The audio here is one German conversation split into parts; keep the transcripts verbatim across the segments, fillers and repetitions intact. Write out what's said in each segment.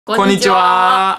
Konnichiwa!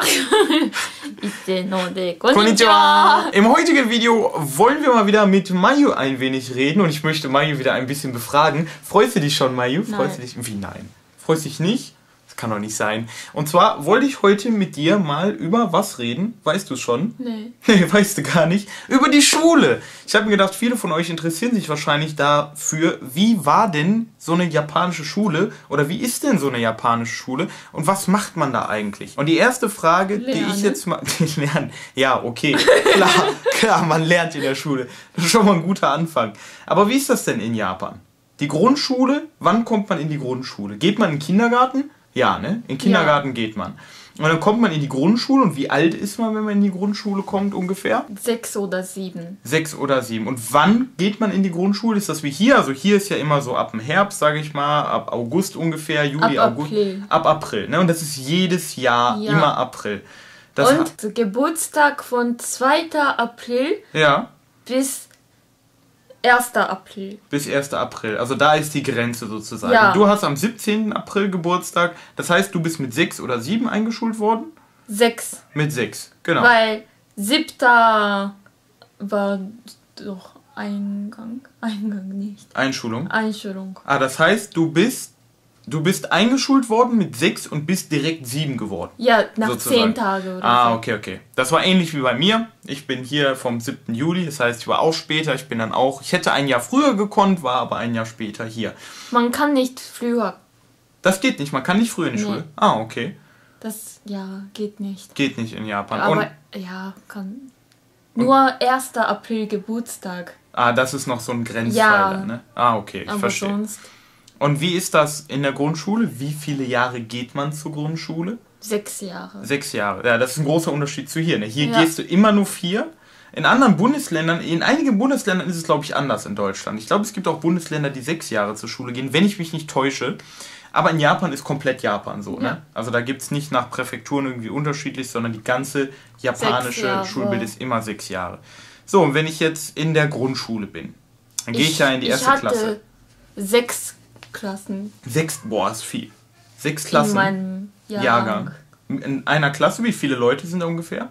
Konnichiwa! Im heutigen Video wollen wir mal wieder mit Mayu ein wenig reden und ich möchte Mayu wieder ein bisschen befragen. Freust du dich schon, Mayu? Freust du dich? Wie nein? Freust du dich nicht? Das kann doch nicht sein. Und zwar wollte ich heute mit dir mal über was reden. Weißt du schon? Nee. Nee, weißt du gar nicht. Über die Schule. Ich habe mir gedacht, viele von euch interessieren sich wahrscheinlich dafür, wie war denn so eine japanische Schule oder wie ist denn so eine japanische Schule und was macht man da eigentlich? Und die erste Frage, Lernen. die ich jetzt mal... Lernen. Ja, okay. Klar, klar, man lernt in der Schule. Das ist schon mal ein guter Anfang. Aber wie ist das denn in Japan? Die Grundschule, wann kommt man in die Grundschule? Geht man in den Kindergarten? Ja, ne? In den Kindergarten ja. geht man. Und dann kommt man in die Grundschule. Und wie alt ist man, wenn man in die Grundschule kommt ungefähr? Sechs oder sieben. Sechs oder sieben. Und wann geht man in die Grundschule? Ist das wie hier? Also hier ist ja immer so ab dem Herbst, sage ich mal, ab August ungefähr, Juli, ab August. April. Ab April. Ne? Und das ist jedes Jahr Ja. immer April. Das Und der Geburtstag von zweiten April ja, bis ersten April. bis ersten April. Also da ist die Grenze sozusagen. Ja. Du hast am siebzehnten April Geburtstag. Das heißt, du bist mit sechs oder sieben eingeschult worden? Sechs. Mit sechs, genau. Weil siebter war doch Eingang. Eingang nicht. Einschulung. Einschulung. Ah, das heißt, du bist du bist eingeschult worden mit sechs und bist direkt sieben geworden. Ja, nach sozusagen. zehn Tagen oder Ah, so. okay, okay. Das war ähnlich wie bei mir. Ich bin hier vom siebten Juli, das heißt, ich war auch später. Ich bin dann auch, ich hätte ein Jahr früher gekonnt, war aber ein Jahr später hier. Man kann nicht früher. Das geht nicht, man kann nicht früher in die Nee. Schule. Ah, okay. Das, ja, geht nicht. Geht nicht in Japan. Aber, Und, ja, kann. Nur ersten April Geburtstag. ah, das ist noch so ein Grenzfall Ja. dann, ne? Ah, okay, ich Aber verstehe. sonst Und wie ist das in der Grundschule? Wie viele Jahre geht man zur Grundschule? sechs Jahre. Sechs Jahre. Ja, das ist ein großer Unterschied zu hier. Ne? Hier Ja. gehst du immer nur vier. In anderen Bundesländern, in einigen Bundesländern ist es, glaube ich, anders in Deutschland. Ich glaube, es gibt auch Bundesländer, die sechs Jahre zur Schule gehen, wenn ich mich nicht täusche. Aber in Japan ist komplett Japan so. Ja. Ne? Also da gibt es nicht nach Präfekturen irgendwie unterschiedlich, sondern die ganze japanische Jahre. Schulbild ist immer sechs Jahre. So, und wenn ich jetzt in der Grundschule bin, dann gehe ich, ja in die erste ich hatte Klasse. Sechs Klassen Sechs, boah, ist viel. Sechs in Klassen. meinem Jahrgang. Jahrgang. In einer Klasse, wie viele Leute sind da ungefähr?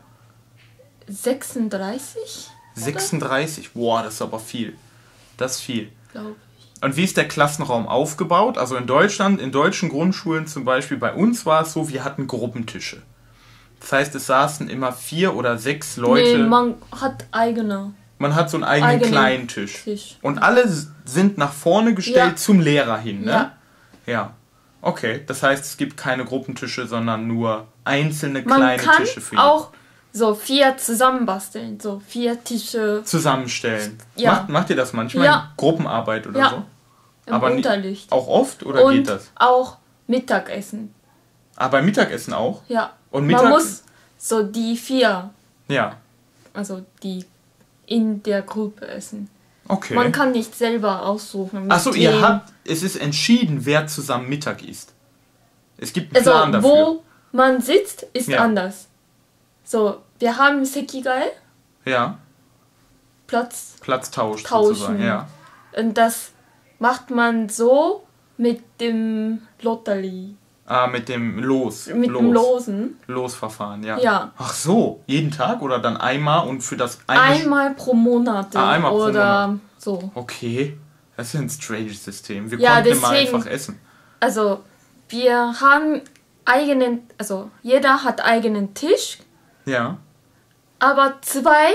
sechsunddreißig? sechsunddreißig. Boah, das ist aber viel. Das ist viel. Glaube ich. Und wie ist der Klassenraum aufgebaut? Also in Deutschland, in deutschen Grundschulen zum Beispiel, bei uns war es so, wir hatten Gruppentische. Das heißt, es saßen immer vier oder sechs Leute. Nee, man hat eigene Man hat so einen eigenen Eigenen kleinen Tisch. Tisch. Und alle s- sind nach vorne gestellt Ja. zum Lehrer hin, ne? Ja. Ja. Okay, das heißt, es gibt keine Gruppentische, sondern nur einzelne Man kleine kann Tische für jeden. auch so vier zusammenbasteln. So vier Tische Zusammenstellen. Ja. Macht, macht ihr das manchmal? Ja. In Gruppenarbeit oder Ja. so? im Aber nie- Unterricht. Auch oft oder Und geht das? auch Mittagessen. Ah, beim Mittagessen auch? Ja. Und Mittag- Man muss so die vier, Ja. also die in der Gruppe essen. Okay. Man kann nicht selber aussuchen. mit Achso, ihr wem. habt, es ist entschieden, wer zusammen Mittag isst. Es gibt einen Also, Plan dafür. wo man sitzt, ist Ja. anders. So, wir haben Sekigae, Ja, Platz, Platztausch Tauschen. sozusagen. Ja. und das macht man so mit dem Lotterie, Ah, mit dem Los. mit Los. dem Losen. Losverfahren, ja. Ja. Ach so, jeden Tag oder dann einmal und für das eine... Einmal pro Monat Ah, einmal pro oder Monat. so. Okay, das ist ja ein strange System. Wir Ja, konnten immer deswegen- einfach essen. Also, wir haben eigenen, also jeder hat eigenen Tisch, Ja. aber zwei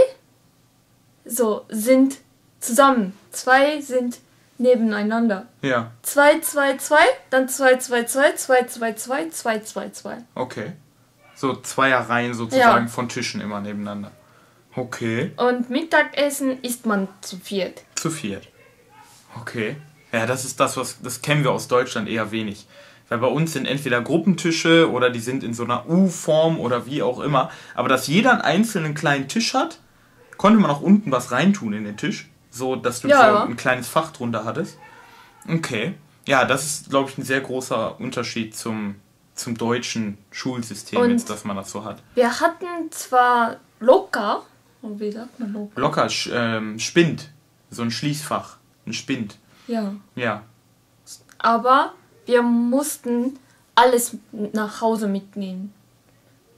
so sind zusammen. Zwei sind nebeneinander. Ja, zwei, zwei, zwei, dann zwei, zwei, zwei, zwei, zwei, zwei, zwei, zwei, zwei. okay. So Zweierreihen sozusagen Ja. von Tischen immer nebeneinander. Okay, Und Mittagessen isst man zu viert. zu viert. Okay. Ja, das ist das, was das kennen wir aus Deutschland eher wenig. Weil bei uns sind entweder Gruppentische oder die sind in so einer U-Form oder wie auch immer. Aber dass jeder einen einzelnen kleinen Tisch hat, konnte man auch unten was reintun in den Tisch. So, dass du Ja, so ja. ein kleines Fach drunter hattest. Okay. Ja, das ist, glaube ich, ein sehr großer Unterschied zum, zum deutschen Schulsystem, Und- jetzt, dass man das so hat. Wir hatten zwar locker, oh, wie sagt man locker? Locker, sch- ähm, Spind. So ein Schließfach. Ein Spind. Ja. Ja. Aber wir mussten alles nach Hause mitnehmen.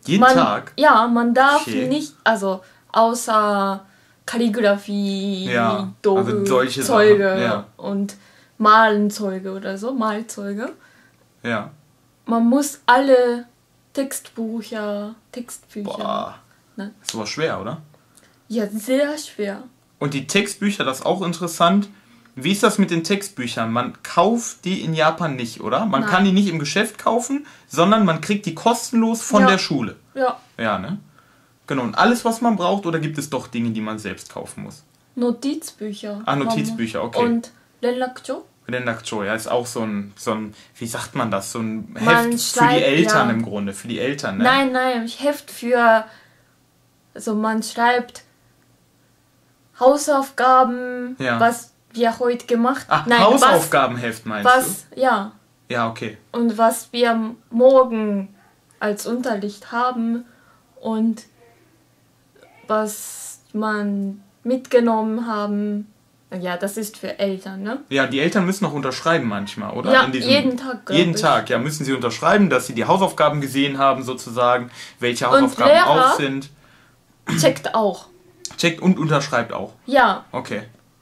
Jeden man, Tag? Ja, man darf Okay. nicht, also außer Kalligrafie, Ja, Doge, also solche Zeuge Sachen, ja. und Malenzeuge oder so, Malzeuge. Ja. Man muss alle Textbücher, Textbücher. Boah. Ne? Das war schwer, oder? Ja, sehr schwer. Und die Textbücher, das ist auch interessant. Wie ist das mit den Textbüchern? Man kauft die in Japan nicht, oder? Man Nein. kann die nicht im Geschäft kaufen, sondern man kriegt die kostenlos von Ja. der Schule. Ja, Ja, ne? Genau. Und alles, was man braucht, oder gibt es doch Dinge, die man selbst kaufen muss? Notizbücher. Ah, Notizbücher, okay. Und Renrakucho? Rendakucho, ja, ist auch so ein, so ein, wie sagt man das, so ein Heft Man für die schreibt, Eltern ja. im Grunde, für die Eltern, ne? Nein, nein, Heft für, also man schreibt Hausaufgaben, Ja. was wir heute gemacht Ach, nein, Hausaufgabenheft meinst was, was, ja, du? Ja, okay. und was wir morgen als Unterricht haben und was man mitgenommen haben. Ja, das ist für Eltern, ne? Ja, die Eltern müssen noch unterschreiben manchmal, oder? Ja, In diesem, jeden Tag, glaub Jeden ich. Tag, ja, müssen sie unterschreiben, dass sie die Hausaufgaben gesehen haben, sozusagen, welche Und Hausaufgaben Lehrer? auf sind. Checkt auch. Checkt und unterschreibt auch. Ja, Okay.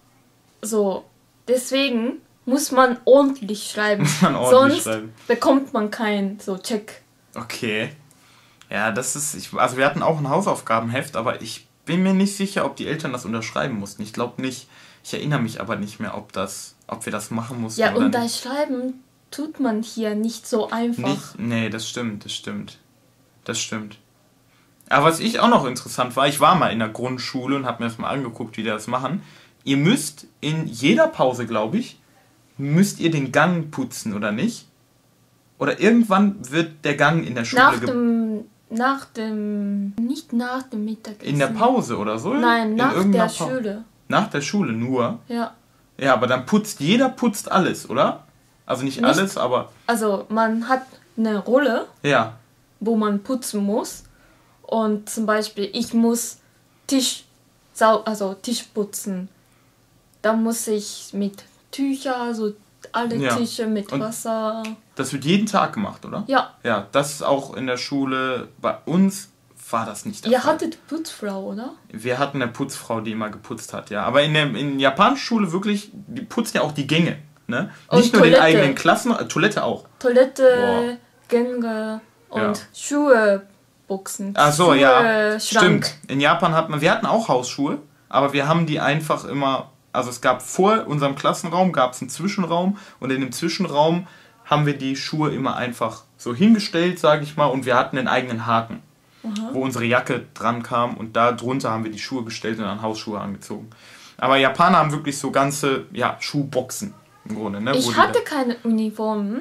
so. Deswegen muss man ordentlich schreiben. Muss man ordentlich Sonst schreiben. bekommt man keinen so Check. Okay. Ja, das ist, ich, also wir hatten auch ein Hausaufgabenheft, aber ich bin mir nicht sicher, ob die Eltern das unterschreiben mussten. Ich glaube nicht. Ich erinnere mich aber nicht mehr, ob das, ob wir das machen mussten Ja, oder und nicht. das Schreiben tut man hier nicht so einfach. Nicht, nee, das stimmt, das stimmt. Das stimmt. Aber was ich auch noch interessant war, ich war mal in der Grundschule und habe mir das mal angeguckt, wie die das machen. Ihr müsst in jeder Pause, glaube ich, müsst ihr den Gang putzen, oder nicht? Oder irgendwann wird der Gang in der Schule Nach ge- dem, nach dem, nicht nach dem Mittagessen. in der Pause oder so? Nein, in nach irgendeiner der Pa- Schule. Nach der Schule nur? Ja. Ja, aber dann putzt, jeder putzt alles, oder? Also nicht, Nicht- alles, aber Also man hat eine Rolle, ja. wo man putzen muss. Und zum Beispiel, ich muss Tisch, sau also Tisch putzen. Da muss ich mit Tücher, so alle Ja. Tische mit Und- Wasser. Das wird jeden Tag gemacht, oder? Ja, Ja, das ist auch in der Schule. Bei uns war das nicht der ihr Fall. hattet Putzfrau, oder? Wir hatten eine Putzfrau, die immer geputzt hat, ja. Aber in der in japanischer Schule wirklich, die putzen ja auch die Gänge, ne? Und Nicht nur den Toilette. eigenen Klassen, äh, Toilette auch. Toilette, Gänge und Ja. Schuhe boxen. Ach so, Schuhe, ja. Schrank. Stimmt. In Japan hat man, wir hatten auch Hausschuhe, aber wir haben die einfach immer, also es gab vor unserem Klassenraum, gab es einen Zwischenraum und in dem Zwischenraum haben wir die Schuhe immer einfach so hingestellt, sage ich mal, und wir hatten einen eigenen Haken, wo unsere Jacke dran kam und da drunter haben wir die Schuhe gestellt und dann Hausschuhe angezogen. Aber Japaner haben wirklich so ganze, ja, Schuhboxen im Grunde, ne? wo Ich die hatte keine Uniformen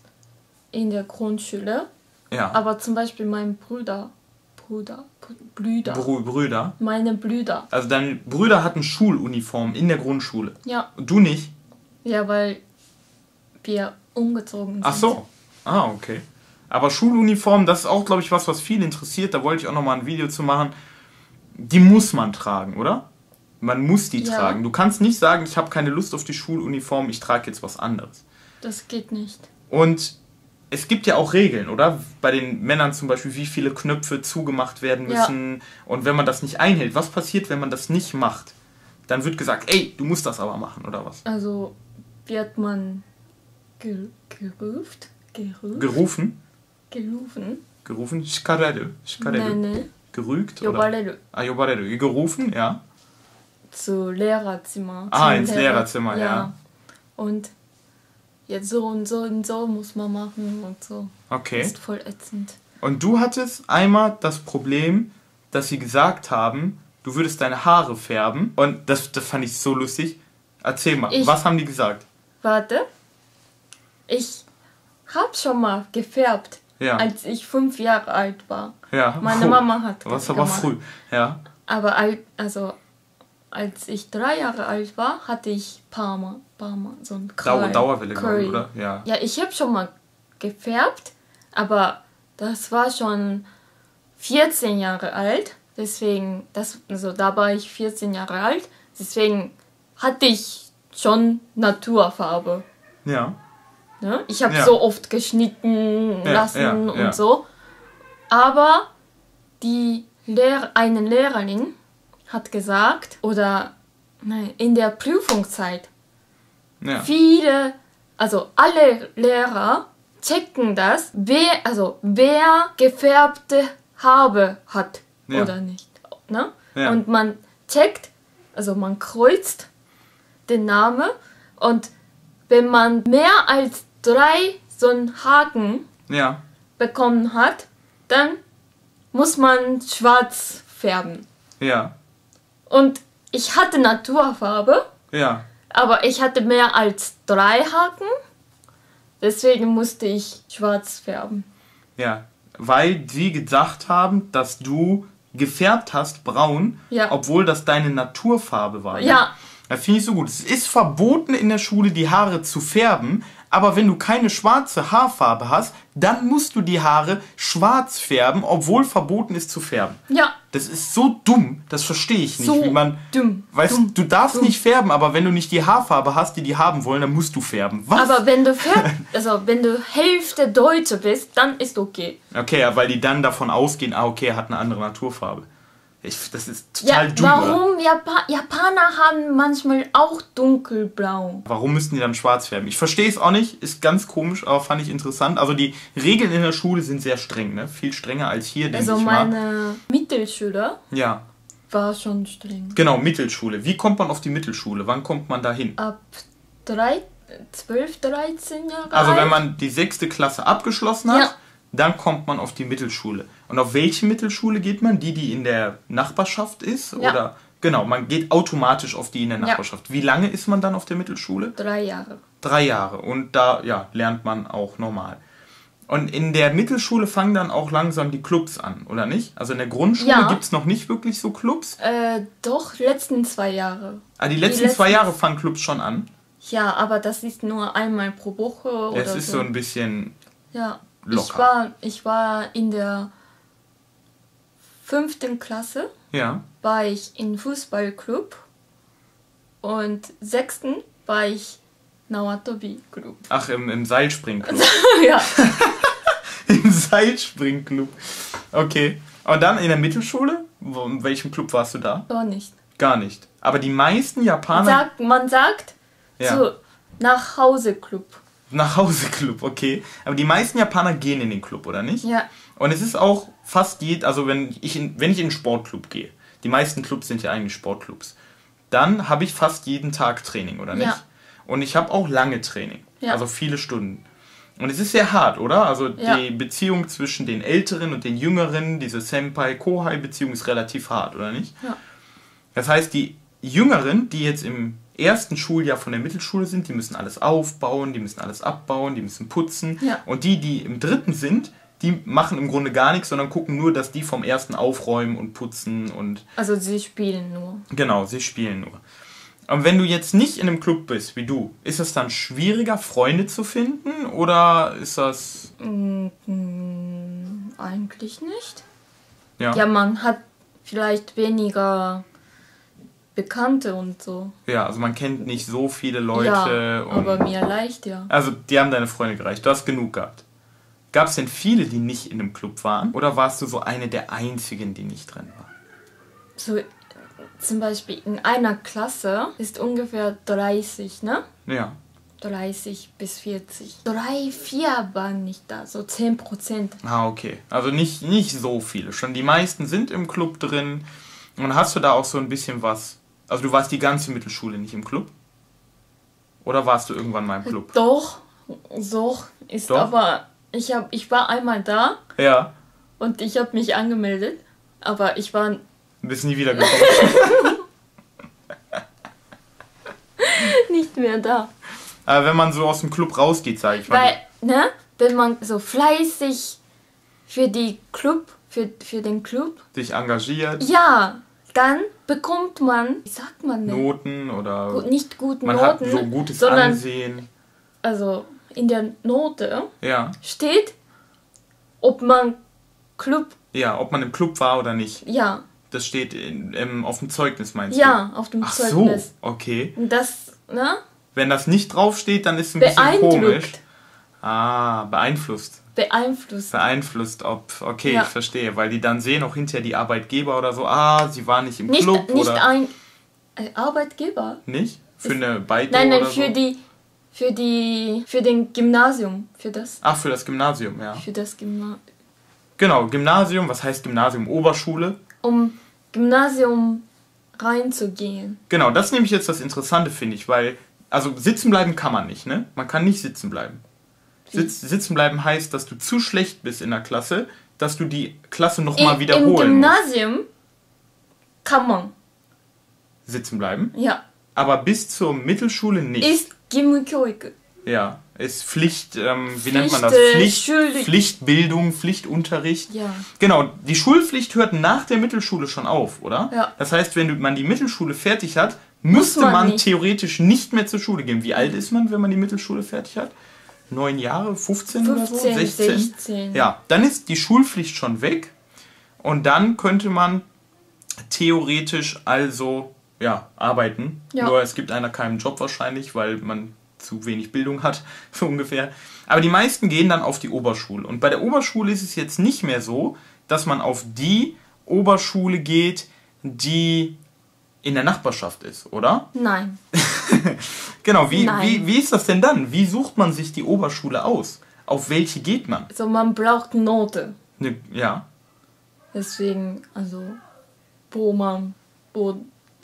in der Grundschule, da, ja, aber zum Beispiel mein Bruder, Bruder, Br- Brüder, Brü- Brüder. meine Brüder. Also deine Brüder hatten Schuluniformen in der Grundschule. Ja, Und du nicht? ja, weil wir umgezogen sind. Ach so. Ah, okay. Aber Schuluniform, das ist auch, glaube ich, was, was viel interessiert. Da wollte ich auch nochmal ein Video zu machen. Die muss man tragen, oder? Man muss die Ja. tragen. Du kannst nicht sagen, ich habe keine Lust auf die Schuluniform, ich trage jetzt was anderes. Das geht nicht. Und es gibt ja auch Regeln, oder? Bei den Männern zum Beispiel, wie viele Knöpfe zugemacht werden Ja. müssen. Und wenn man das nicht einhält, was passiert, wenn man das nicht macht? Dann wird gesagt, ey, du musst das aber machen, oder was? Also wird man ge geruft, gerufen, Gerufen? gerufen, Gerufen? Shikareru? Shikareru? nein, nein, Gerügt? Oder? yobareru, Ah, yobareru. Gerufen, ja. zu Lehrerzimmer. Ah, zum ins Lehrer- Lehrerzimmer, ja. Und jetzt so und so und so muss man machen und so. Okay. Ist voll ätzend. Und du hattest einmal das Problem, dass sie gesagt haben, du würdest deine Haare färben. Und das, das fand ich so lustig. Erzähl mal, Ich- was haben die gesagt? Warte, ich hab schon mal gefärbt, Ja. als ich fünf Jahre alt war. Ja. Meine Oh, Mama hat Was das aber gemacht. früh. Ja. Aber al- also als ich drei Jahre alt war, hatte ich Parma, Parma, so ein Dau Curry. Dauerwelle, glaube Curry. ich, oder? Ja. Ja, ich habe schon mal gefärbt, aber das war schon vierzehn Jahre alt. Deswegen, das, also da war ich vierzehn Jahre alt. Deswegen hatte ich schon Naturfarbe. Ja. Ne? Ich habe Ja. so oft geschnitten Ja, lassen ja, und ja. so. Aber die Lehr eine Lehrerin hat gesagt, oder nein, in der Prüfungszeit, Ja. viele, also alle Lehrer checken das, wer, also wer gefärbte Haare hat Ja. oder nicht. Ne? Ja. Und man checkt, also man kreuzt den Namen und wenn man mehr als drei so einen Haken Ja. bekommen hat, dann muss man schwarz färben. Ja. Und ich hatte Naturfarbe, Ja. aber ich hatte mehr als drei Haken, deswegen musste ich schwarz färben. Ja. Weil sie gesagt haben, dass du gefärbt hast, braun, Ja. obwohl das deine Naturfarbe war. ne? Ja. Das finde ich so gut. Es ist verboten in der Schule, die Haare zu färben, aber wenn du keine schwarze Haarfarbe hast, dann musst du die Haare schwarz färben, obwohl verboten ist zu färben. Ja, Das ist so dumm, das verstehe ich nicht. so wie man, dumm. weißt dumm. du, darfst dumm. nicht färben, aber wenn du nicht die Haarfarbe hast, die die haben wollen, dann musst du färben. Was? Aber wenn du färb, also wenn du Hälfte Deutsche bist, dann ist okay. Okay, ja, weil die dann davon ausgehen, ah, okay, er hat eine andere Naturfarbe. Ich, das ist Ja, total dumm. Oder? warum? Japa Japaner haben manchmal auch dunkelblau. Warum müssten die dann schwarz färben? Ich verstehe es auch nicht, ist ganz komisch, aber fand ich interessant. Also die Regeln in der Schule sind sehr streng, ne? Viel strenger als hier, denke Also ich mal. meine Mittelschüler Ja, war schon streng. genau, Mittelschule. Wie kommt man auf die Mittelschule? Wann kommt man da hin? Ab drei, zwölf, dreizehn Jahre Also alt. wenn man die sechste Klasse abgeschlossen hat, Ja. dann kommt man auf die Mittelschule. Und auf welche Mittelschule geht man? Die, die in der Nachbarschaft ist? Ja. Oder genau, man geht automatisch auf die in der Ja. Nachbarschaft. Wie lange ist man dann auf der Mittelschule? Drei Jahre. Drei Jahre. Und da ja, lernt man auch normal. Und in der Mittelschule fangen dann auch langsam die Clubs an, oder nicht? Also in der Grundschule Ja. gibt es noch nicht wirklich so Clubs. Äh, doch, letzten zwei Jahre. Ah, die letzten letzten- zwei Jahre fangen Clubs schon an. Ja, aber das ist nur einmal pro Woche oder Es ist so ein bisschen Ja, locker. ich war, ich war in der fünften Klasse, Ja. war ich im Fußballclub und sechsten war ich Nawatobi-Club. Ach, im, im Seilspringclub. Ja, Im Seilspringclub. Okay. Und dann in der Mittelschule? Wo, in welchem Club warst du da? war nicht. Gar nicht. Aber die meisten Japaner... Sagt, man sagt Ja. so Nach-Hause-Club. Nach Hause Club, okay. Aber die meisten Japaner gehen in den Club, oder nicht? Ja, Und es ist auch fast jed, also wenn ich in, wenn ich in einen Sportclub gehe, die meisten Clubs sind ja eigentlich Sportclubs, dann habe ich fast jeden Tag Training, oder nicht? Ja. Und ich habe auch lange Training, Ja. also viele Stunden. Und es ist sehr hart, oder? Also Ja. die Beziehung zwischen den Älteren und den Jüngeren, diese Senpai-Kohai-Beziehung ist relativ hart, oder nicht? Ja. Das heißt, die Jüngeren, die jetzt im ersten Schuljahr von der Mittelschule sind, die müssen alles aufbauen, die müssen alles abbauen, die müssen putzen. Ja. Und die, die im dritten sind, die machen im Grunde gar nichts, sondern gucken nur, dass die vom ersten aufräumen und putzen und also sie spielen nur. genau, sie spielen nur. Und wenn du jetzt nicht in einem Club bist, wie du, ist es dann schwieriger, Freunde zu finden oder ist das... Mm, mm, eigentlich nicht. Ja, Ja, man hat vielleicht weniger Bekannte und so. ja also man kennt nicht so viele Leute. Ja, und aber mir leicht, ja. also die haben deine Freunde gereicht, du hast genug gehabt. Gab es denn viele, die nicht in einem Club waren? Oder warst du so eine der einzigen, die nicht drin war? So, zum Beispiel in einer Klasse ist ungefähr dreißig, ne? Ja. dreißig bis vierzig. Drei, vier waren nicht da, so zehn Prozent. Ah, okay. Also nicht, nicht so viele. Schon die meisten sind im Club drin. Und hast du da auch so ein bisschen was... Also du warst die ganze Mittelschule nicht im Club? Oder warst du irgendwann mal im Club? Doch, doch, ist Doch? aber... Ich, hab, ich war einmal da Ja. und ich habe mich angemeldet, aber ich war Bist nie wieder gekommen. nicht mehr da. Aber wenn man so aus dem Club rausgeht, sage ich mal. Weil, ne, wenn man so fleißig für die Club, für, für den Club, Dich engagiert, ja, dann bekommt man, wie sagt man denn? Noten oder... Gut, nicht gute man Noten, hat so gutes sondern Ansehen. also in der Note Ja. steht, ob man Club, Ja, ob man im Club war oder nicht. ja, Das steht in, im, auf dem Zeugnis, meinst du? ja, auf dem Ach Zeugnis. so, okay. Und das, ne, Wenn das nicht draufsteht, dann ist es ein bisschen komisch. beeindruckt. Ah, beeinflusst. beeinflusst. Beeinflusst, ob, okay, Ja. ich verstehe, weil die dann sehen auch hinterher die Arbeitgeber oder so, ah, sie war nicht im Nicht, Club nicht oder... ein äh, Arbeitgeber. Nicht? Für eine Beito Nein, nein, oder für so? die, für die, für den Gymnasium, für das, Ach, für das Gymnasium, ja. für das Gymnasium, Genau, Gymnasium, was heißt Gymnasium? Oberschule. um Gymnasium reinzugehen. Genau, das ist nämlich jetzt das Interessante, finde ich, weil, also sitzen bleiben kann man nicht, ne? Man kann nicht sitzen bleiben. Sitz, sitzen bleiben heißt, dass du zu schlecht bist in der Klasse, dass du die Klasse nochmal Im, wiederholen Im musst. Gymnasium kann man, Sitzen bleiben. ja, Aber bis zur Mittelschule nicht. ist Gimukyoiku. Ja, ist Pflicht, ähm, wie Pflicht, nennt man das? äh, Pflicht, Schul- Pflichtbildung, Pflichtunterricht. Ja. Genau, die Schulpflicht hört nach der Mittelschule schon auf, oder? Ja. Das heißt, wenn du- man die Mittelschule fertig hat, müsste man man, nicht. theoretisch nicht mehr zur Schule gehen. Wie alt ist man, wenn man die Mittelschule fertig hat? Neun Jahre, fünfzehn, oder so? fünfzehn, sechzehn? sechzehn. Ja, dann ist die Schulpflicht schon weg und dann könnte man theoretisch also ja, arbeiten. Ja. Nur es gibt einer keinen Job wahrscheinlich, weil man zu wenig Bildung hat, so ungefähr. Aber die meisten gehen dann auf die Oberschule. Und bei der Oberschule ist es jetzt nicht mehr so, dass man auf die Oberschule geht, die in der Nachbarschaft ist, oder? Nein. Genau, wie, Nein. wie, wie ist das denn dann? Wie sucht man sich die Oberschule aus? Auf welche geht man? Also man braucht Note. Ne, ja, Deswegen, also, wo man, wo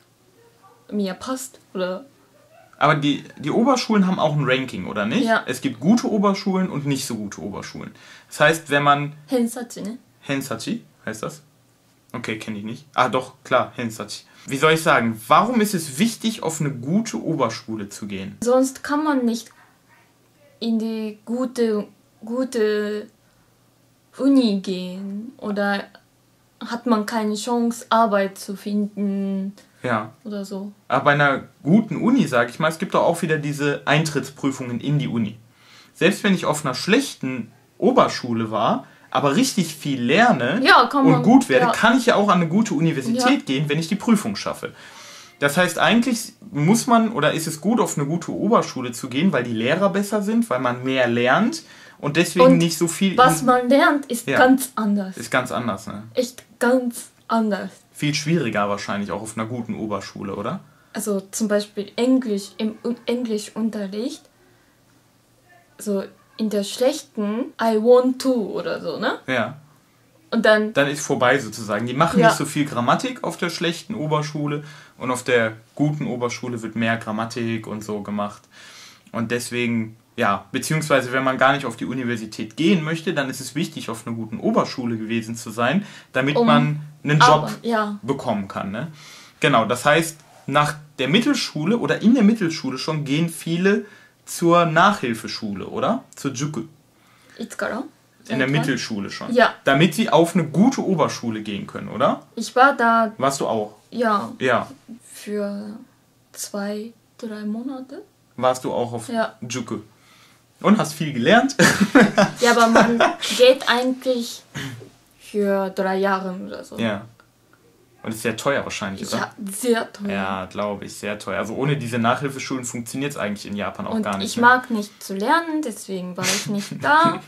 mir passt. Oder aber die, die Oberschulen haben auch ein Ranking, oder nicht? Ja. Es gibt gute Oberschulen und nicht so gute Oberschulen. Das heißt, wenn man... Hensachi, ne? Hensachi heißt das? Okay, kenne ich nicht. Ah doch, klar, Hensachi. Wie soll ich sagen, warum ist es wichtig, auf eine gute Oberschule zu gehen? Sonst kann man nicht in die gute, gute Uni gehen. Oder hat man keine Chance, Arbeit zu finden. Ja, Oder so. aber bei einer guten Uni, sage ich mal, es gibt doch auch wieder diese Eintrittsprüfungen in die Uni. Selbst wenn ich auf einer schlechten Oberschule war, aber richtig viel lerne Ja, kann und man- gut werde, ja. kann ich ja auch an eine gute Universität Ja. gehen, wenn ich die Prüfung schaffe. Das heißt, eigentlich muss man oder ist es gut, auf eine gute Oberschule zu gehen, weil die Lehrer besser sind, weil man mehr lernt und deswegen Und nicht so viel... Was man lernt, ist Ja. ganz anders. ist ganz anders, ne? Echt ganz anders. Viel schwieriger wahrscheinlich auch auf einer guten Oberschule, oder? Also zum Beispiel Englisch im U- Englischunterricht. So in der schlechten I want to oder so, ne? Ja. Und dann, Dann ist vorbei sozusagen. Die machen Ja. nicht so viel Grammatik auf der schlechten Oberschule und auf der guten Oberschule wird mehr Grammatik und so gemacht. Und deswegen, ja, beziehungsweise wenn man gar nicht auf die Universität gehen möchte, dann ist es wichtig, auf einer guten Oberschule gewesen zu sein, damit Um man einen Job aber, ja, bekommen kann. Ne? Genau, das heißt, nach der Mittelschule oder in der Mittelschule schon gehen viele zur Nachhilfeschule, oder? Zur Juku. Itzukara. In der Mittelschule schon. Ja. Damit sie auf eine gute Oberschule gehen können, oder? Ich war da, Warst du auch? ja, Ja. für zwei, drei Monate. Warst du auch auf Ja. Juku. Und hast viel gelernt? Ja, aber man geht eigentlich für drei Jahre oder so. Ja. Und ist sehr teuer wahrscheinlich, oder? Ja, sehr teuer. Ja, glaube ich, sehr teuer. Also ohne diese Nachhilfeschulen funktioniert es eigentlich in Japan auch Und gar nicht. ich ne? mag nicht zu lernen, deswegen war ich nicht da.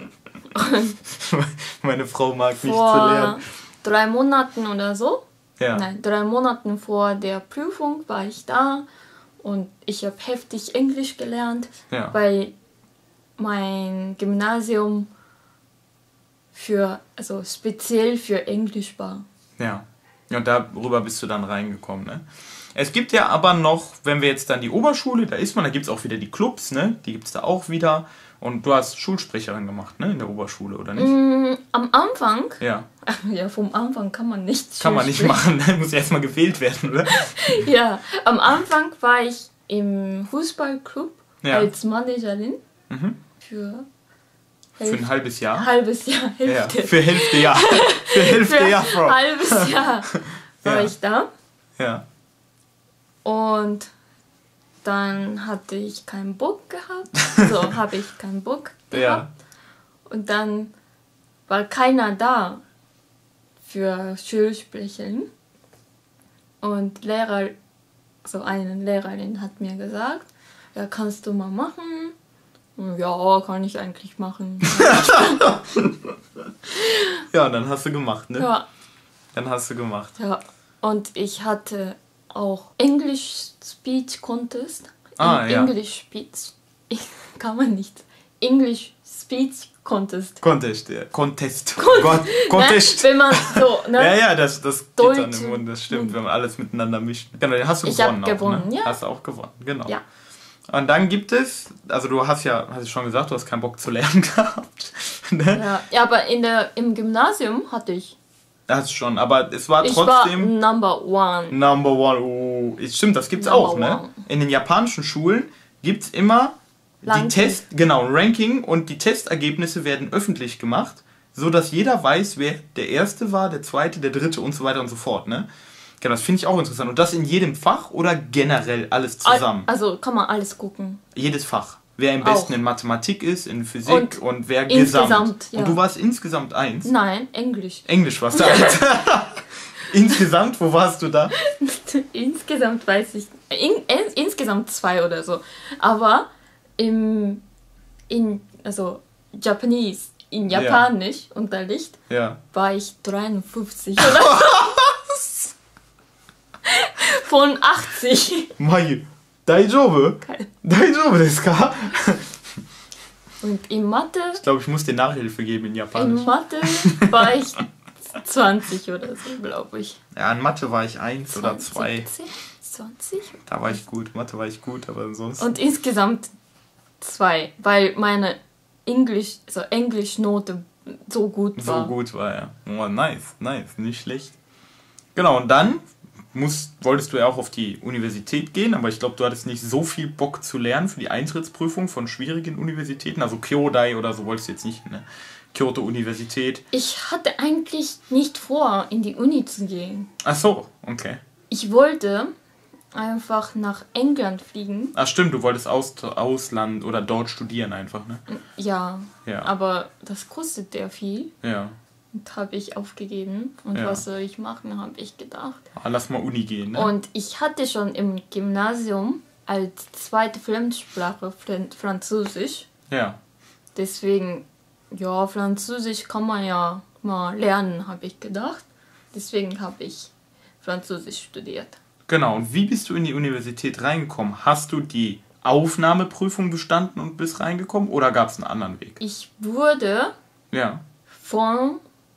Meine Frau mag nicht zu Vor lernen. drei Monaten oder so, Ja. nein, drei Monaten vor der Prüfung war ich da und ich habe heftig Englisch gelernt, Ja. weil mein Gymnasium für, also speziell für Englisch war. Ja. Ja, und darüber bist du dann reingekommen, ne? Es gibt ja aber noch, wenn wir jetzt dann die Oberschule, da ist man, da gibt es auch wieder die Clubs, ne? Die gibt es da auch wieder. Und du hast Schulsprecherin gemacht, ne? In der Oberschule, oder nicht? Mm, am Anfang, Ja. ja, vom Anfang kann man nicht Kann man nicht Schul- machen, ne? Muss erstmal gewählt werden, oder? Ja, am Anfang war ich im Fußballclub Ja. als Managerin Mhm. für Für ein halbes Jahr. halbes Jahr, Ja, Hälfte. für Hälfte Jahr. Für Hälfte Für Jahr, Frau. halbes Jahr war Ja. ich da. Ja. Und dann hatte ich keinen Bock gehabt. So habe ich keinen Bock Ja. gehabt. Und dann war keiner da für Schulsprecherin. Und Lehrer, so eine Lehrerin hat mir gesagt, ja, kannst du mal machen. Ja, kann ich eigentlich machen. Ja, dann hast du gemacht, ne? Ja. Dann hast du gemacht. Ja. Und ich hatte auch English Speech Contest. Ah, ja. English Speech. Ich, kann man nicht. English Speech Contest. Contest, ja. Contest. Con Gott, Contest. Ne? Wenn man so, ne? Ja, ja, das, das geht Deutsch dann im Mund, das stimmt, wenn man alles miteinander mischt. Genau, den hast du Ich gewonnen. hab gewonnen, auch, ne? ja. Hast du auch gewonnen, genau. Ja. Und dann gibt es, also du hast ja, hast du schon gesagt, du hast keinen Bock zu lernen gehabt. Ne? Ja, ja, aber in der, im Gymnasium hatte ich. Das schon, aber es war Ich trotzdem... war Number One. Number One, oh. Stimmt, das gibt's Number auch, ne? one. In den japanischen Schulen gibt's immer die Ranking. Test, genau, ein Ranking und die Testergebnisse werden öffentlich gemacht, so dass jeder weiß, wer der Erste war, der Zweite, der Dritte und so weiter und so fort, ne? Genau, das finde ich auch interessant. Und das in jedem Fach oder generell alles zusammen? Also kann man alles gucken. Jedes Fach. Wer am besten Auch. in Mathematik ist, in Physik Und und, wer insgesamt, gesamt. ja. Und du warst insgesamt eins? Nein, Englisch. Englisch warst du eins. Insgesamt, wo warst du da? Insgesamt weiß ich. In, in, insgesamt zwei oder so. Aber im in also Japanese, in Japanisch ja. Unterricht ja. war ich dreiundfünfzig oder so. Von achtzig. Mai, daijoubu? Daijoubu desu ka? Und in Mathe. Ich glaube, ich muss dir Nachhilfe geben in Japanisch. In Mathe war ich zwanzig oder so, glaube ich. Ja, in Mathe war ich eins oder zwei. zwanzig? Da war ich gut. Mathe war ich gut, aber ansonsten. Und insgesamt zwei, weil meine Englisch, also Englischnote so gut war. So gut war, ja. Oh, nice, nice, nicht schlecht. Genau, und dann musst, wolltest du ja auch auf die Universität gehen, aber ich glaube, du hattest nicht so viel Bock zu lernen für die Eintrittsprüfung von schwierigen Universitäten. Also Kyodai oder so wolltest du jetzt nicht, ne? Kyoto-Universität. Ich hatte eigentlich nicht vor, in die Uni zu gehen. Ach so, okay. Ich wollte einfach nach England fliegen. Ach stimmt, du wolltest aus, Ausland oder dort studieren einfach, ne? Ja, ja. Aber das kostet sehr viel. Ja. Und habe ich aufgegeben. Und ja. was soll ich machen, habe ich gedacht. Ah, lass mal Uni gehen, ne? Und ich hatte schon im Gymnasium als zweite Fremdsprache Französisch. Ja. Deswegen, ja, Französisch kann man ja mal lernen, habe ich gedacht. Deswegen habe ich Französisch studiert. Genau, und wie bist du in die Universität reingekommen? Hast du die Aufnahmeprüfung bestanden und bist reingekommen oder gab es einen anderen Weg? Ich wurde ja. von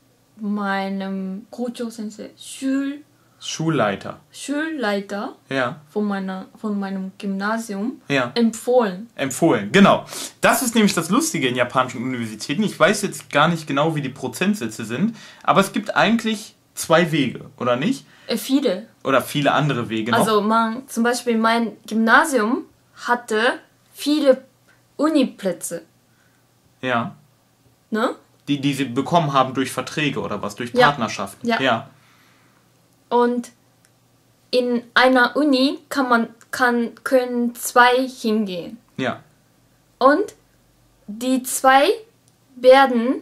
meinem Gojo-Sensei, Schul Schulleiter. Schulleiter ja. von, meiner, von meinem Gymnasium ja. empfohlen. Empfohlen, genau. Das ist nämlich das Lustige in japanischen Universitäten. Ich weiß jetzt gar nicht genau, wie die Prozentsätze sind, aber es gibt eigentlich zwei Wege, oder nicht? Äh, viele. Oder viele andere Wege noch. Also man, zum Beispiel mein Gymnasium hatte viele Uniplätze. Ja. Ne? Die, die sie bekommen haben durch Verträge oder was, durch Partnerschaften. Ja. ja. Und in einer Uni kann man, kann, können zwei hingehen. Ja. Und die zwei werden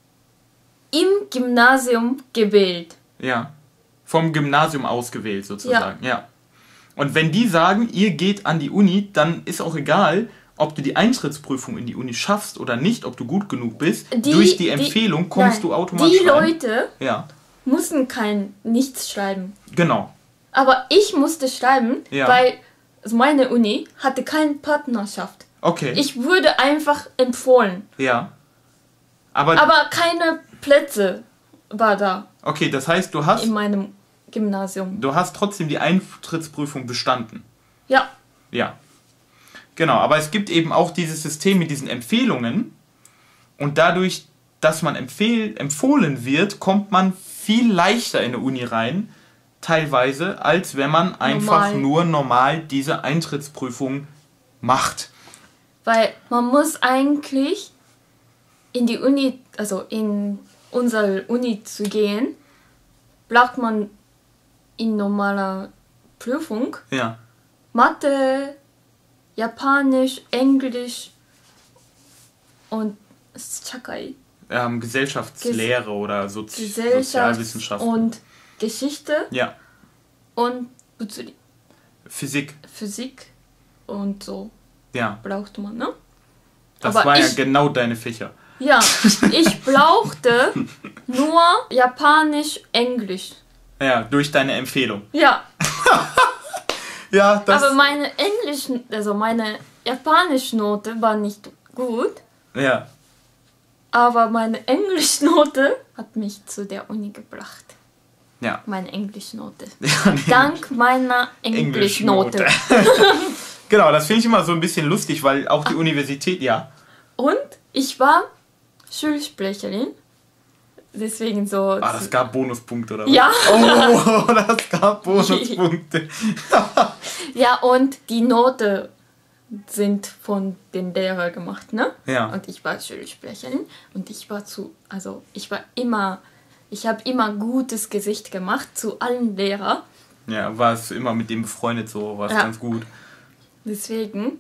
im Gymnasium gewählt. Ja. Vom Gymnasium ausgewählt sozusagen. Ja. ja. Und wenn die sagen, ihr geht an die Uni, dann ist auch egal, ob du die Eintrittsprüfung in die Uni schaffst oder nicht, ob du gut genug bist. Die, Durch die Empfehlung die, kommst nein, du automatisch Die rein. Leute ja. mussten kein nichts schreiben. Genau. Aber ich musste schreiben, ja. weil meine Uni hatte keine Partnerschaft. Okay. Ich wurde einfach empfohlen. Ja. Aber, Aber keine Plätze war da. Okay, das heißt, du hast... In meinem Gymnasium. Du hast trotzdem die Eintrittsprüfung bestanden. Ja. Ja. Genau, aber es gibt eben auch dieses System mit diesen Empfehlungen. Und dadurch, dass man empfehl, empfohlen wird, kommt man viel leichter in eine Uni rein, teilweise, als wenn man einfach normal. nur normal diese Eintrittsprüfung macht. Weil man muss eigentlich in die Uni, also in unsere Uni zu gehen, braucht man in normaler Prüfung ja. Mathe, Japanisch, Englisch und Shakai. Ähm, Gesellschaftslehre Ges- oder Sozi- Gesellschaft Sozialwissenschaften. Und Geschichte. Ja. Und Butsuri. Physik. Physik und so. Ja. Braucht man, ne? Das Aber war ja ich- genau deine Fächer. Ja, ich brauchte nur Japanisch, Englisch. Ja, durch deine Empfehlung. Ja, Ja, das... aber meine Englisch, also meine Japanisch-Note war nicht gut, ja. aber meine Englischnote hat mich zu der Uni gebracht. Ja. Meine Englischnote. Ja, nee. Dank meiner Englischnote. Genau, das finde ich immer so ein bisschen lustig, weil auch die Universität, ja. Und ich war Schulsprecherin. Deswegen so. Ah, das gab Bonuspunkte, oder was? Ja. Oh, das gab Bonuspunkte. Ja, und die Note sind von den Lehrern gemacht, ne? Ja. Und ich war Schulsprecherin und ich war zu, also ich war immer, ich habe immer gutes Gesicht gemacht zu allen Lehrern. Ja, warst du immer mit dem befreundet, so war es Ja. ganz gut. Deswegen,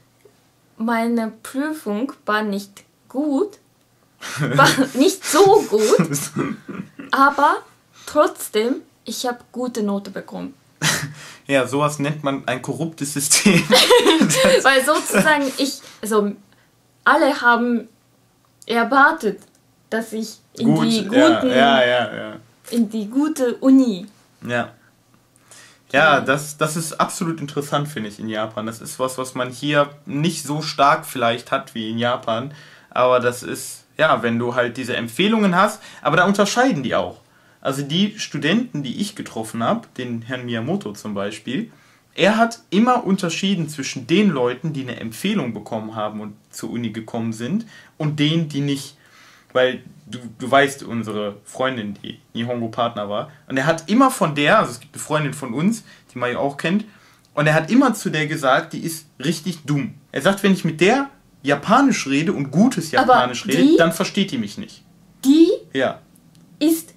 meine Prüfung war nicht gut, war nicht so gut, aber trotzdem, ich habe gute Note bekommen. Ja, sowas nennt man ein korruptes System. Weil sozusagen ich, also alle haben erwartet, dass ich in Gut, die ja, guten, ja, ja, ja. in die gute Uni. Ja. Ja, das, das ist absolut interessant, finde ich, in Japan. Das ist was, was man hier nicht so stark vielleicht hat wie in Japan. Aber das ist, ja, wenn du halt diese Empfehlungen hast, aber da unterscheiden die auch. Also die Studenten, die ich getroffen habe, den Herrn Miyamoto zum Beispiel, er hat immer unterschieden zwischen den Leuten, die eine Empfehlung bekommen haben und zur Uni gekommen sind, und denen, die nicht. Weil du, du weißt, unsere Freundin, die Nihongo-Partner war, und er hat immer von der, also es gibt eine Freundin von uns, die man ja auch kennt, und er hat immer zu der gesagt, die ist richtig dumm. Er sagt, wenn ich mit der Japanisch rede und gutes Aber Japanisch die- rede, dann versteht die mich nicht. Die Ja. ist,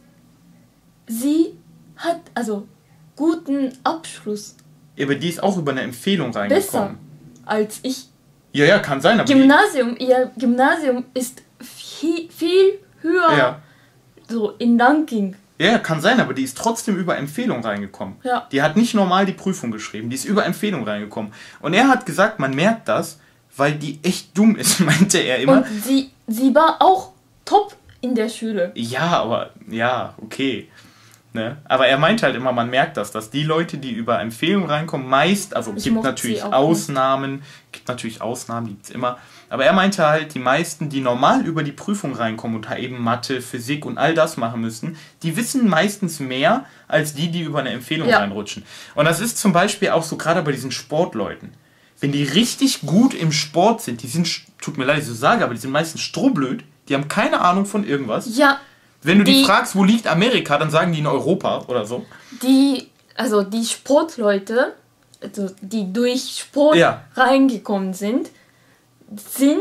sie hat also guten Abschluss, Aber die ist auch über eine Empfehlung besser reingekommen. als ich. Ja, ja, kann sein, aber Gymnasium, ihr Gymnasium ist viel, viel höher die, ja. so in Ranking. Ja, kann sein, aber die ist trotzdem über Empfehlung reingekommen. Ja. Die hat nicht normal die Prüfung geschrieben, die ist über Empfehlung reingekommen. Und er hat gesagt, man merkt das, weil die echt dumm ist, meinte er immer. Und sie, sie war auch top in der Schule. Ja, aber, ja, okay. Ne? Aber er meinte halt immer, man merkt das, dass die Leute, die über Empfehlung reinkommen, meist, also Ich gibt mochte natürlich sie auch Ausnahmen, gibt natürlich Ausnahmen, die gibt's immer. Aber er meinte halt, die meisten, die normal über die Prüfung reinkommen und halt eben Mathe, Physik und all das machen müssen, die wissen meistens mehr als die, die über eine Empfehlung Ja. reinrutschen. Und das ist zum Beispiel auch so gerade bei diesen Sportleuten. Wenn die richtig gut im Sport sind, die sind, tut mir leid, dass ich so sage, aber die sind meistens strohblöd, die haben keine Ahnung von irgendwas. Ja, Wenn du die, Die- fragst, wo liegt Amerika, dann sagen die in Europa oder so. die, also die Sportleute, also die durch Sport Ja. reingekommen sind, sind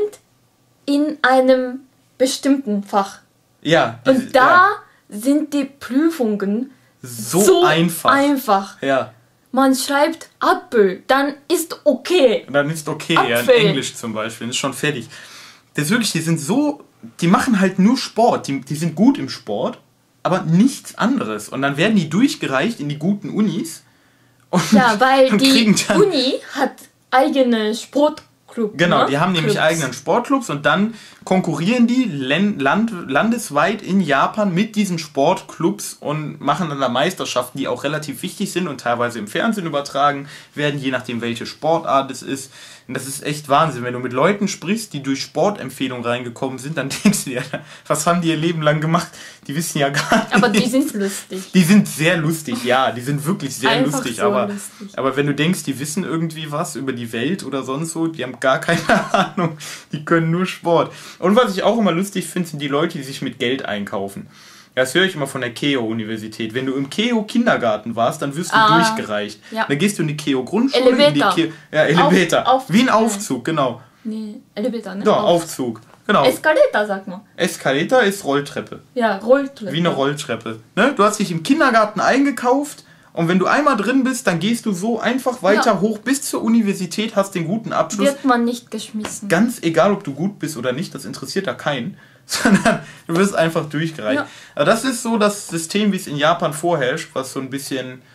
in einem bestimmten Fach. Ja. diese- Und da sind die Prüfungen ja, so, so einfach. einfach. Ja. Man schreibt Apfel, dann ist okay. Und dann ist okay, ja, in Apfel. Englisch zum Beispiel, ist schon fertig. Das ist wirklich, die sind so, die machen halt nur Sport, die, die sind gut im Sport, aber nichts anderes. Und dann werden die durchgereicht in die guten Unis. Und, Ja, weil und die kriegen dann, Uni hat eigene Sportclub. Genau, ne? die haben nämlich Clubs. eigenen Sportclubs und dann konkurrieren die len- land landesweit in Japan mit diesen Sportclubs und machen dann da Meisterschaften, die auch relativ wichtig sind und teilweise im Fernsehen übertragen werden, je nachdem welche Sportart es ist. Und das ist echt Wahnsinn. Wenn du mit Leuten sprichst, die durch Sportempfehlungen reingekommen sind, dann denkst du dir, was haben die ihr Leben lang gemacht? Die wissen ja gar nicht. Aber die sind lustig. Die sind sehr lustig, ja, die sind wirklich sehr Einfach lustig, so aber, lustig. aber wenn du denkst, die wissen irgendwie was über die Welt oder sonst so, die haben gar keine Ahnung, die können nur Sport. Und was ich auch immer lustig finde, sind die Leute, die sich mit Geld einkaufen. Das höre ich immer von der Keio-Universität. Wenn du im Keio-Kindergarten warst, dann wirst du Ah, durchgereicht. ja. Dann gehst du in die Keio-Grundschule, in die Elevator. Keio, ja, Elevator, Auf- wie ein Aufzug, genau. Nee, Elevator, ne? Ja, Auf- Aufzug, genau. Eskalator, sag mal. Eskalator ist Rolltreppe. Ja, Rolltreppe. Wie eine Rolltreppe. Ne? Du hast dich im Kindergarten eingekauft und wenn du einmal drin bist, dann gehst du so einfach weiter Ja. hoch bis zur Universität, hast den guten Abschluss. Wird man nicht geschmissen. Ganz egal, ob du gut bist oder nicht, das interessiert da keinen. Sondern du wirst einfach durchgereicht. Ja. Aber das ist so das System, wie es in Japan vorherrscht, was so ein bisschen,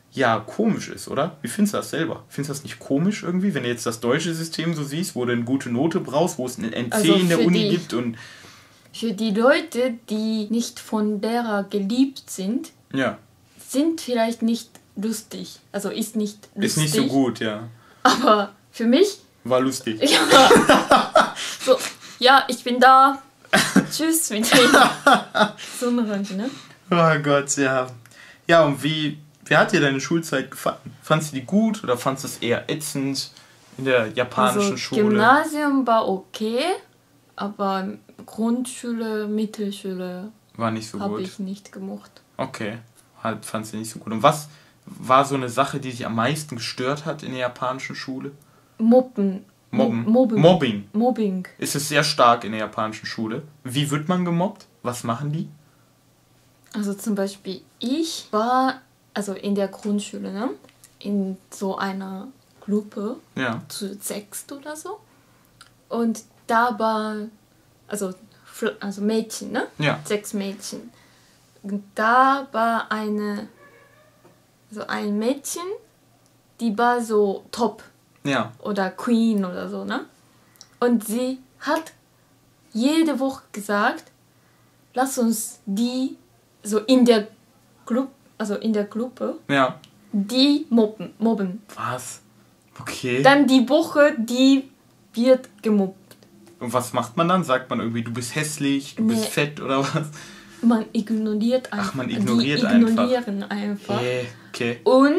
ja komisch ist, oder? Wie findest du das selber? Findest du das nicht komisch irgendwie, wenn du jetzt das deutsche System so siehst, wo du eine gute Note brauchst, wo es ein N C Also in der für Uni die- gibt und Für die Leute, die nicht von Lehrer geliebt sind, ja, sind vielleicht nicht lustig. Also ist nicht lustig. ist nicht so gut, ja. Aber für mich, War lustig. ja, so, ja, ich bin da. Tschüss mit dir. So eine Runde, ne? Oh Gott, ja. Ja, und wie, wie hat dir deine Schulzeit gefallen? Fandst du die gut oder fandst du es eher ätzend in der japanischen Also Schule? Gymnasium war okay, aber Grundschule, Mittelschule War nicht so habe gut. ich nicht gemocht. Okay, halt fandst du nicht so gut. Und was war so eine Sache, die dich am meisten gestört hat in der japanischen Schule? Mobben. Mobben. Mo- Mobbing. Mobbing. Mobbing. Ist es sehr stark in der japanischen Schule. Wie wird man gemobbt? Was machen die? Also zum Beispiel, ich war also in der Grundschule, ne? In so einer Gruppe, Ja. zu sechst oder so. Und da war, also, Fl- also Mädchen, ne? Ja. Sechs Mädchen. Und da war eine, so ein Mädchen, die war so top Ja. oder Queen oder so, ne? Und sie hat jede Woche gesagt, lass uns die so in der Gruppe, also in der Gruppe, Ja. die mobben, mobben. Was? Okay. Dann die Woche, die wird gemobbt. Und was macht man dann? Sagt man irgendwie, du bist hässlich, du bist Nee. fett oder was? Man ignoriert einfach. Ach, man ignoriert die einfach. ignorieren einfach. Okay. Okay. Und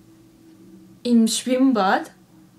im Schwimmbad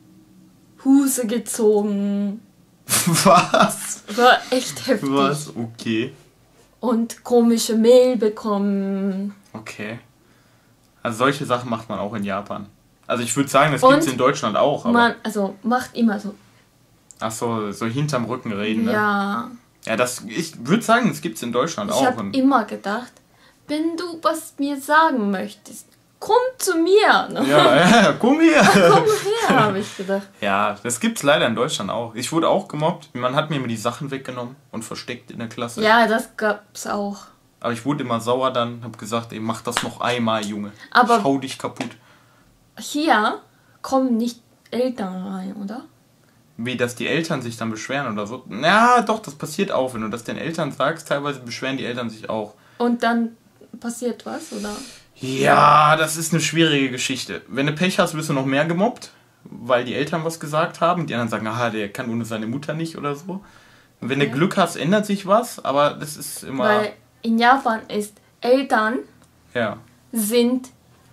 Huse gezogen. Was? War echt heftig. Was? Okay. Und komische Mail bekommen. Okay. Also solche Sachen macht man auch in Japan. Also ich würde sagen, das Und gibt es in Deutschland auch, aber. Man, also macht immer so. Ach so, so hinterm Rücken reden, ne? Ja. Ja, das, ich würde sagen, das gibt es in Deutschland Ich auch. habe Und, immer gedacht, wenn du was mir sagen möchtest, komm zu mir. Ne? ja, ja, komm her. Komm her, habe ich gedacht. Ja, das gibt's leider in Deutschland auch. Ich wurde auch gemobbt. Man hat mir immer die Sachen weggenommen und versteckt in der Klasse. Ja, das gab's auch. Aber ich wurde immer sauer dann, hab gesagt, ey, mach das noch einmal, Junge. Aber- Schau dich kaputt. Hier kommen nicht Eltern rein, oder? Wie, dass die Eltern sich dann beschweren oder so. Ja, doch, das passiert auch. Wenn du das den Eltern sagst, teilweise beschweren die Eltern sich auch. Und dann passiert was, oder? Ja, das ist eine schwierige Geschichte. Wenn du Pech hast, wirst du noch mehr gemobbt, weil die Eltern was gesagt haben. Die anderen sagen, aha, der kann ohne seine Mutter nicht oder so. Und wenn Okay. du Glück hast, ändert sich was, aber das ist immer... Weil in Japan ist Eltern ja. sind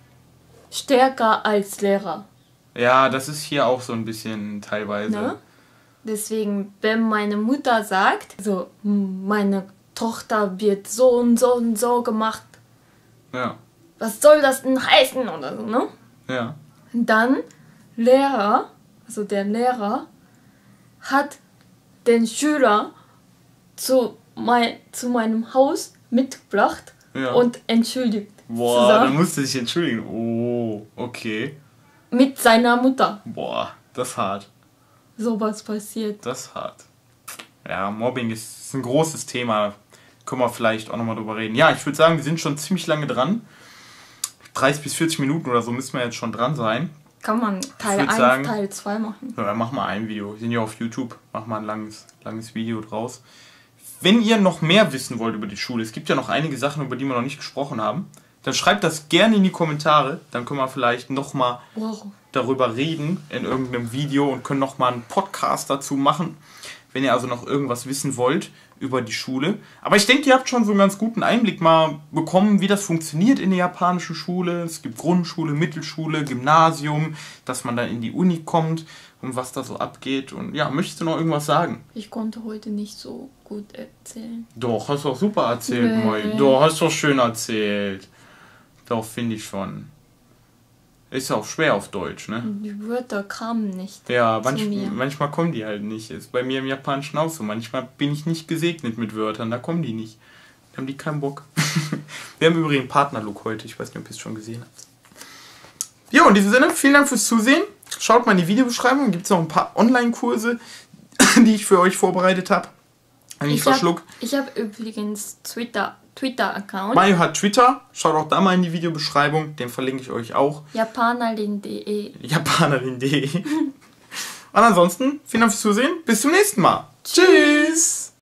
stärker als Lehrer. ja, das ist hier auch so ein bisschen teilweise. Ne? Deswegen, wenn meine Mutter sagt, so, "Hm, meine Tochter wird so und so und so gemacht, Ja, was soll das denn heißen oder so, ne? ja. Und dann Lehrer, also der Lehrer, hat den Schüler zu, mein, zu meinem Haus mitgebracht Ja. und entschuldigt. Boah, zusammen dann musste ich entschuldigen. Oh, okay. mit seiner Mutter. Boah, das ist hart. Sowas passiert. Das ist hart. Ja, Mobbing ist, ist ein großes Thema. Können wir vielleicht auch nochmal drüber reden. Ja, ich würde sagen, wir sind schon ziemlich lange dran. dreißig bis vierzig Minuten oder so müssen wir jetzt schon dran sein. Kann man Teil würd eins, sagen- Teil zwei machen. Ja, mach mal ein Video. Wir sind ja auf YouTube. Mach mal ein langes, langes Video draus. Wenn ihr noch mehr wissen wollt über die Schule, es gibt ja noch einige Sachen, über die wir noch nicht gesprochen haben, dann schreibt das gerne in die Kommentare. Dann können wir vielleicht nochmal Wow. darüber reden in irgendeinem Video und können nochmal einen Podcast dazu machen, wenn ihr also noch irgendwas wissen wollt über die Schule. Aber ich denke, ihr habt schon so einen ganz guten Einblick mal bekommen, wie das funktioniert in der japanischen Schule. Es gibt Grundschule, Mittelschule, Gymnasium, dass man dann in die Uni kommt und was da so abgeht. Und ja, möchtest du noch irgendwas sagen? Ich konnte heute nicht so gut erzählen. Doch, hast du auch super erzählt, Nee. Moi. Doch, hast du auch schön erzählt. Doch, finde ich schon. Ist ja auch schwer auf Deutsch, ne? Die Wörter kamen nicht. Ja, zu manch, mir. manchmal kommen die halt nicht. Ist bei mir im Japanischen auch so. Manchmal bin ich nicht gesegnet mit Wörtern, da kommen die nicht. Da haben die keinen Bock. Wir haben übrigens einen Partnerlook heute. Ich weiß nicht, ob ihr es schon gesehen habt. Jo, in diesem Sinne, vielen Dank fürs Zusehen. Schaut mal in die Videobeschreibung. Gibt es noch ein paar Online-Kurse, die ich für euch vorbereitet habe. Hab ich Ich habe verschluckt. hab übrigens Twitter, Twitter-Account. Mayu hat Twitter. Schaut auch da mal in die Videobeschreibung. Den verlinke ich euch auch. Japanerin punkt de Japanerin punkt de Und ansonsten, vielen Dank fürs Zusehen. Bis zum nächsten Mal. Tschüss.